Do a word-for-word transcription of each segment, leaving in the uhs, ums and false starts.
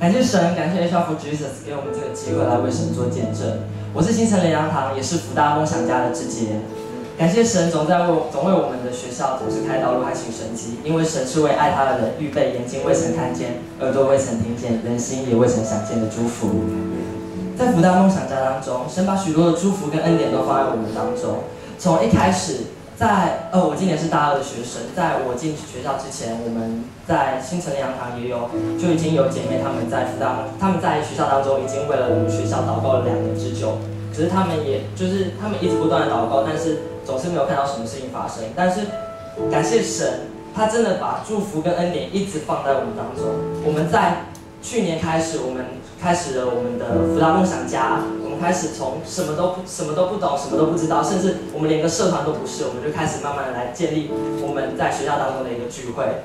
感谢神，感谢 Shout for Jesus 给我们这个机会来为神做见证。我是新城联阳堂，也是福大梦想家的志杰。感谢神总在为总为我们的学校总是开道路和行神迹，因为神是为爱他的人预备眼睛未曾看见，耳朵未曾听见，人心也未曾想见的祝福。在福大梦想家当中，神把许多的祝福跟恩典都放在我们当中。从一开始，在呃，我今年是大二的学生，在我进学校之前，我们在新城联阳堂也有就已经有姐妹她们在福大他们在学校当中已经为了我们学校祷告了两年之久。只是他们也就是他们一直不断的祷告，但是总是没有看到什么事情发生。但是感谢神，他真的把祝福跟恩典一直放在我们当中。我们在去年开始，我们开始了我们的福大梦想家，我们开始从什么都不什么都不懂，什么都不知道，甚至我们连个社团都不是，我们就开始慢慢的来建立我们在学校当中的一个聚会。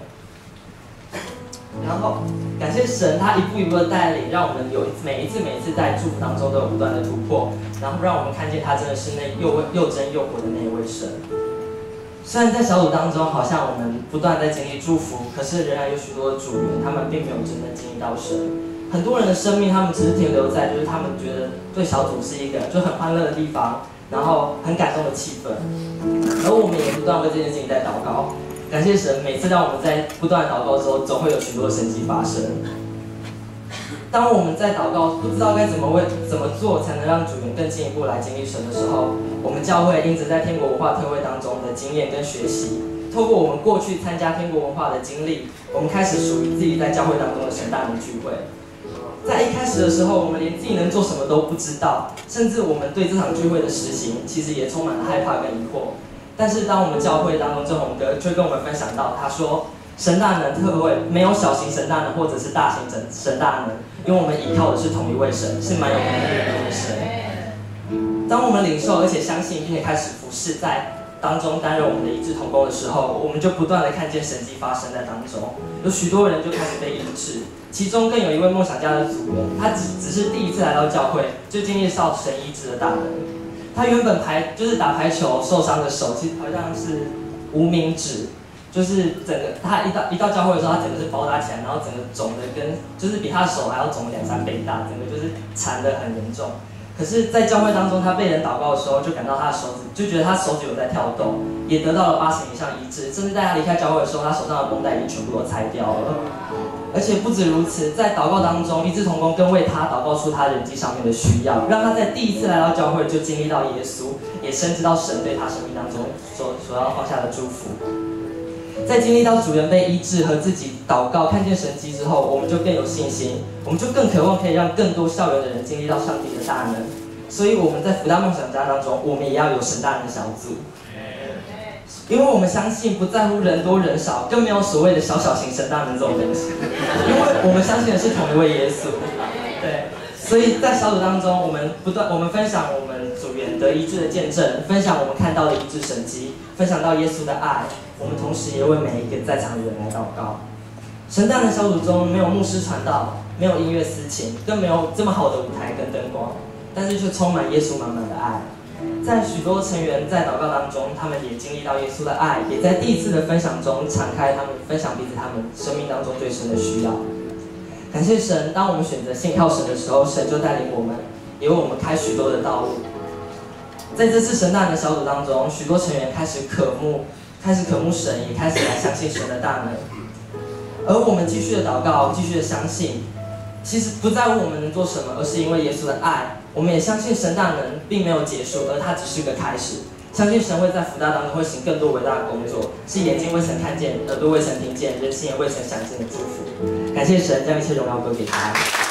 然后感谢神，他一步一步的带领，让我们有每一次每一次在祝福当中都有不断的突破，然后让我们看见他真的是那又又真又活的那一位神。虽然在小组当中，好像我们不断在经历祝福，可是仍然有许多的组员，他们并没有真正经历到神。很多人的生命，他们只是停留在就是他们觉得对小组是一个就很欢乐的地方，然后很感动的气氛。而我们也不断为这件事情在祷告。感谢神，每次当我们在不断的祷告之后，总会有许多的神迹发生。当我们在祷告不知道该怎么为怎么做才能让主人更进一步来经历神的时候，我们教会因此在天国文化特会当中的经验跟学习，透过我们过去参加天国文化的经历，我们开始属于自己在教会当中的神大能聚会。在一开始的时候，我们连自己能做什么都不知道，甚至我们对这场聚会的实行，其实也充满了害怕跟疑惑。但是当我们教会当中郑宏哥就跟我们分享到，他说神大能特会没有小型神大能或者是大型神神大能，因为我们依靠的是同一位神，是满有能力的那位神。当我们领受而且相信，并且开始服侍在当中担任我们的一致同工的时候，我们就不断的看见神迹发生在当中，有许多人就开始被医治。其中更有一位梦想家的组员，他只只是第一次来到教会，就经历到神医治的大能。他原本排就是打排球受伤的手，其实好像是无名指，就是整个他一到一到教会的时候，他整个是包扎起来，然后整个肿的跟就是比他的手还要肿两三倍大，整个就是残的很严重。可是，在教会当中，他被人祷告的时候，就感到他的手指，就觉得他手指有在跳动，也得到了八成以上医治，甚至在他离开教会的时候，他手上的绷带已经全部都拆掉了。而且不止如此，在祷告当中，一致同工更为他祷告出他人际上面的需要，让他在第一次来到教会就经历到耶稣，也深知到神对他生命当中所所要放下的祝福。在经历到主人被医治和自己祷告看见神迹之后，我们就更有信心，我们就更渴望可以让更多校园的人经历到上帝的大能。所以我们在福大梦想家当中，我们也要有神大能的小组。因为我们相信，不在乎人多人少，更没有所谓的小小型神大能这种东西。因为我们相信的是同一位耶稣，对。所以在小组当中，我们不断我们分享我们组员得医治的见证，分享我们看到的医治神迹，分享到耶稣的爱。我们同时也为每一个在场的人来祷告。神大能小组中没有牧师传道，没有音乐司琴，更没有这么好的舞台跟灯光，但是却充满耶稣满满的爱。在许多成员在祷告当中，他们也经历到耶稣的爱，也在第一次的分享中敞开他们分享彼此他们生命当中最深的需要。感谢神，当我们选择信靠神的时候，神就带领我们，也为我们开许多的道路。在这次神大能的小组当中，许多成员开始渴慕，开始渴慕神，也开始来相信神的大能。而我们继续的祷告，继续的相信，其实不在乎我们能做什么，而是因为耶稣的爱。我们也相信神大能并没有结束，而它只是个开始。相信神会在福大当中会行更多伟大的工作，是眼睛未曾看见，耳朵未曾听见，人心也未曾想见的祝福。感谢神，将一切荣耀归给他。